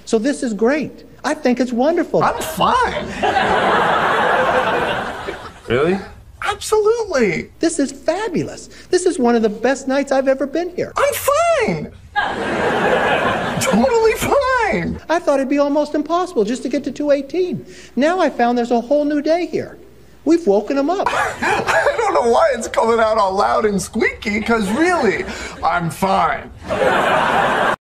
So this is great. I think it's wonderful. I'm fine. Really? Absolutely. This is fabulous. This is one of the best nights I've ever been here. I'm fine. Totally fine. I thought it'd be almost impossible just to get to 218. Now I found there's a whole new day here. We've woken them up. I don't know why it's coming out all loud and squeaky, because really, I'm fine.